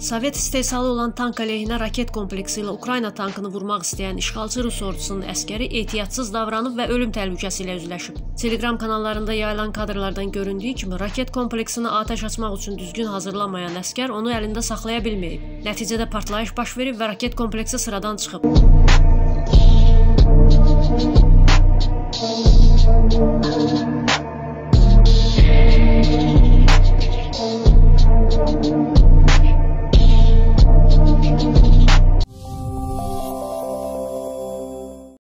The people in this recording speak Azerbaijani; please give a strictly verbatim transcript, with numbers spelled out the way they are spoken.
Sovet istehsalı olan tank əleyhinə raket kompleksi ilə Ukrayna tankını vurmaq istəyən işğalçı Rus ordusunun əskəri ehtiyatsız davranıb və ölüm təhlükəsi ilə üzləşib. Telegram kanallarında yayılan kadrlardan göründüyü kimi raket kompleksini atəş açmaq üçün düzgün hazırlamayan əskər onu əlində saxlaya bilməyib. Nəticədə partlayış baş verib və raket kompleksi sıradan çıxıb.